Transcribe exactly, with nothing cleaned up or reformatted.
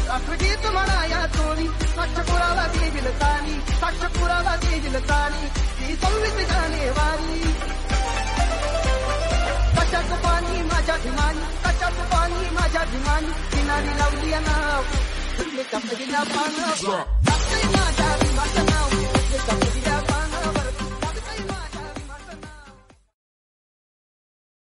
राष्ट्रगीत म्हणा या चोळी, साक्षपुराला देवील ताणी, साक्षपुराला देवील ताणी, ती सव्वीस जानेवारी. कशाचं पाणी माझ्या भिमानी, कशाचं पाणी माझ्या भिमानी, किनारी लावली नाव, तुझे कपडीला पानं.